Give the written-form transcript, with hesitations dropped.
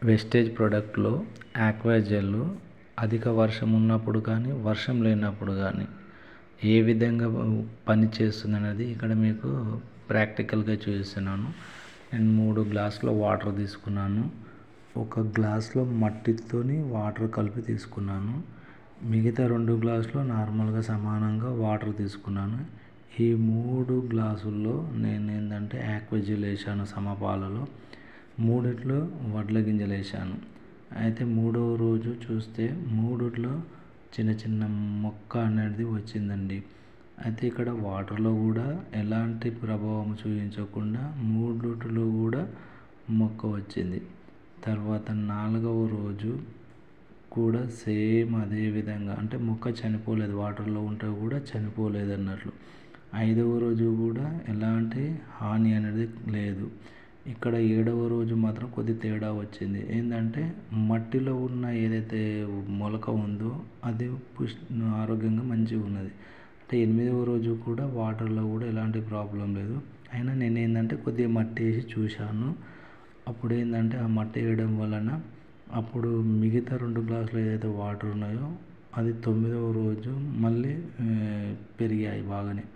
Wastage ప్రోడక్ట్లో aqua gel అధిక వర్షం ఉన్నప్పుడు కానీ వర్షం లేనప్పుడు కానీ ఏ విధంగా పని చేస్తుంది అనేది ఇక్కడ మీకు ప్రాక్టికల్గా చూపిస్తున్నాను. నేను 3 గ్లాసుల వాటర్ తీసుకున్నాను. ఒక గ్లాస్లో మట్టితోని వాటర్ కలిపి తీసుకున్నాను. మిగతా 2 గ్లాసులు నార్మల్గా సమానంగా వాటర్ తీసుకున్నాను. ఈ 3 గ్లాసుల్లో నేను ఏంటంటే ఆక్వా జెల్ వేసాను సమపాలలో. 3 వడ్ల గింజలు వేసాను. అయితే 3వ రోజు చూస్తే 3 చిన్న చిన్న మొక్క అనేది వచ్చిందండి. అయితే ఇక్కడ వాటర్లో కూడా ఎలాంటి ప్రభావం చూపించకుండా 3 కూడా మొక్క వచ్చింది. తర్వాత 4వ రోజు కూడా సేమ్ అదే విధంగా, అంటే మొక్క చనిపోలేదు, వాటర్లో ఉంటే కూడా చనిపోలేదు అన్నట్లు. 5వ రోజు కూడా ఎలాంటి హాని అనేది లేదు. ఇక్కడ 7వ రోజు మాత్రం కొద్ది తేడా వచ్చింది. ఏంటంటే మట్టిలో ఉన్న ఏదైతే మొలక ఉందో అది ఆరోగ్యంగా మంచిగా ఉన్నది. అంటే 8వ రోజు కూడా వాటర్లో కూడా ఎలాంటి ప్రాబ్లం లేదు. అయినా నేను ఏంటంటే కొద్దిగా మట్టి వేసి చూశాను. అప్పుడు ఏంటంటే ఆ మట్టి వేయడం వలన అప్పుడు మిగతా 2 గ్లాసులు ఏదైతే వాటర్ ఉన్నాయో అది 9వ రోజు మళ్ళీ పెరిగాయి బాగానే.